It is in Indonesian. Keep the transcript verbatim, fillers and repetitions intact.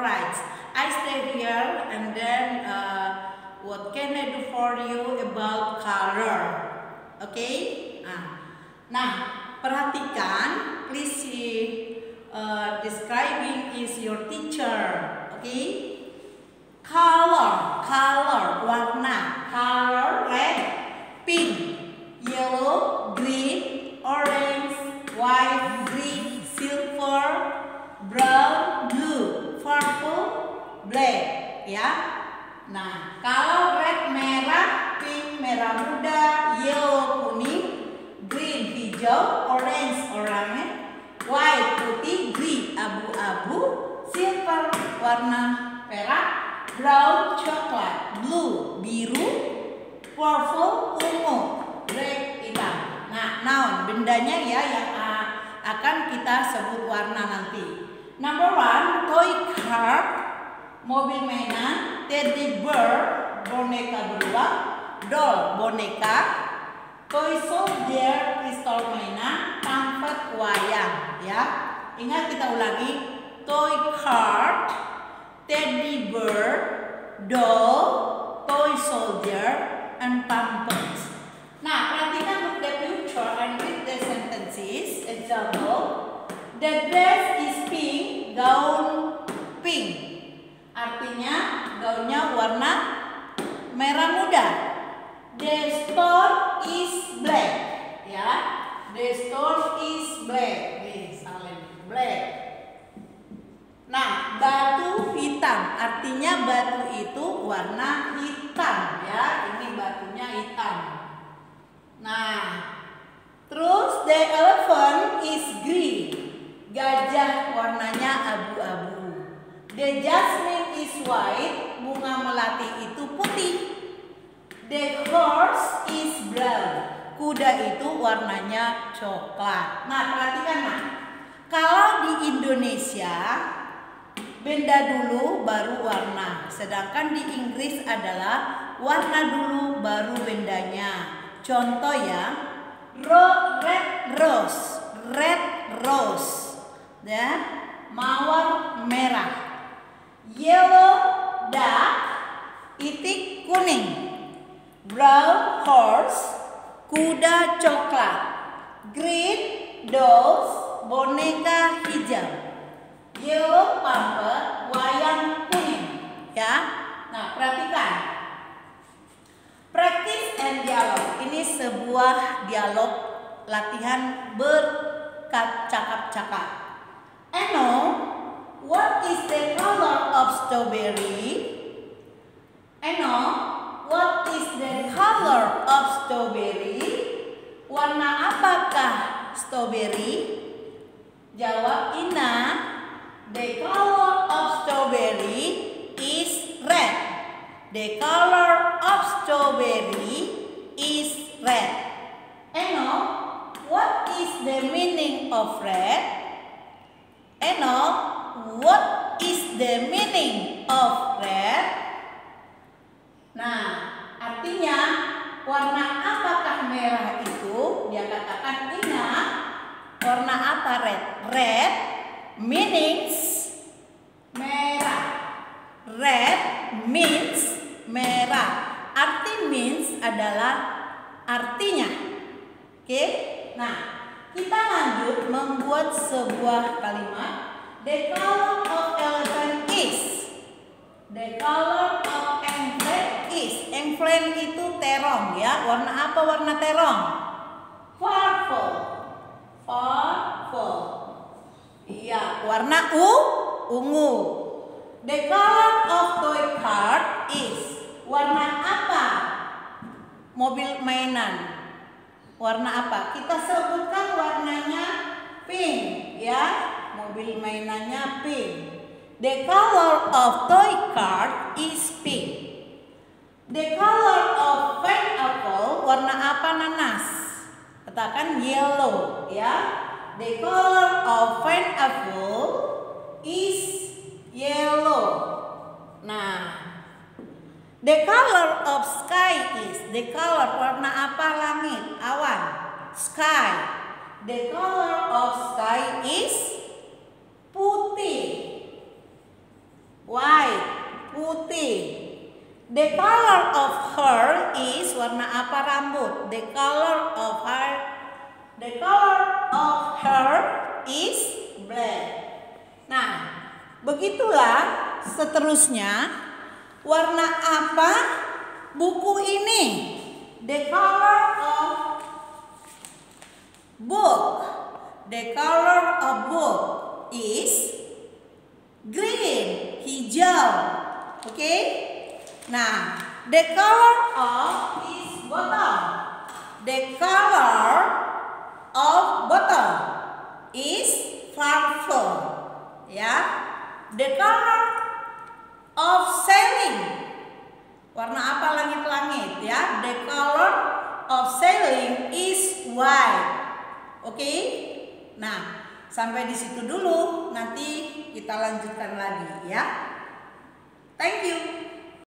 Alright, I stay here and then uh, what can I do for you about color? Okay? Nah, nah perhatikan, please see, uh, describing is your teacher. Okay? Color, color, warna, color, red, pink, yellow, green, orange, white, green, silver, brown, blue, purple, black, ya. Nah, kalau red merah, pink merah muda, yellow kuning, green hijau, orange oranye, white putih, green abu-abu, silver warna perak, brown coklat, blue biru, purple ungu, black hitam. Nah, noun bendanya ya yang uh, akan kita sebut warna nanti. Number one, toy car, mobil mainan, teddy bear, boneka beruang, doll, boneka, toy soldier, pistol mainan, pamflet wayang. Ya, ingat kita ulangi, toy car, teddy bear, doll, toy soldier, and pampers. Nah, perhatikan look the picture and read the sentences. Example, the dress is pink, gaun pink. Artinya gaunnya warna merah muda. The store is black. Ya, the store is black. Nih, salin black. Nah, batu hitam, artinya batu itu warna hitam ya. Ini batunya hitam. Nah, terus the elephant is green. Gajah warnanya abu-abu. The jasmine is white. Bunga melati itu putih. The horse is brown. Kuda itu warnanya coklat. Nah, perhatikan nah. Kalau di Indonesia benda dulu baru warna, sedangkan di Inggris adalah warna dulu baru bendanya. Contoh ya, red rose, red rose, ya, mawar merah, yellow duck, itik kuning, brown horse, kuda coklat, green dolls, boneka hijau, yellow pamper, wayang kuning, ya. Nah, perhatikan. Practice and dialog. Ini sebuah dialog latihan bercakap-cakap. Eno, what is the color of strawberry? Eno, what is the color of strawberry? Warna apakah strawberry? Jawab Ina. The color of strawberry is red. The color of strawberry is red. Eno, what is the meaning of red? Eno, what is the meaning of red? Nah, artinya warna apakah merah itu? Dia katakan Ina, warna apa red? Red meanings merah. Red means merah. Arti means adalah artinya. Oke. Nah, kita lanjut membuat sebuah kalimat. The color of elephant is. The color of elephant is. Elephant itu terong ya. Warna apa warna terong? Purple. Purple. Iya, warna u ungu. The color of toy car is. Warna apa mobil mainan? Warna apa? Kita sebutkan warnanya pink ya. Mobil mainannya pink. The color of toy car is pink. The color of pineapple, warna apa nanas? Katakan yellow ya. The color of pineapple is yellow. Nah, the color of sky is. The color warna apa langit? Awan. Sky. The color of sky is putih. white, putih. The color of her is, warna apa rambut? The color of her, the color of her is black. Nah, begitulah seterusnya. Warna apa buku ini? The color of book. The color of book is green, hijau. Oke? Okay? Nah, the color of is bottle. The color of bottle is purple. Ya. The color of sailing. Warna apa langit-langit ya? The color of sailing is white. Oke? Okay? Nah, sampai di situ dulu. Nanti kita lanjutkan lagi ya. Thank you.